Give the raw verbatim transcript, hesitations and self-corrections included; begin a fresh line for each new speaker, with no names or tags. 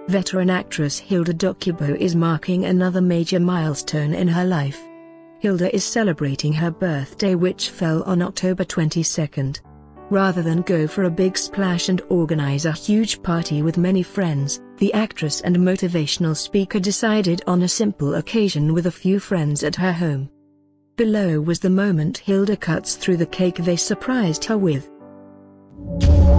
Veteran actress Hilda Dokubo is marking another major milestone in her life. Hilda is celebrating her birthday, which fell on October twenty-second. Rather than go for a big splash and organize a huge party with many friends, the actress and motivational speaker decided on a simple occasion with a few friends at her home. Below was the moment Hilda cuts through the cake they surprised her with.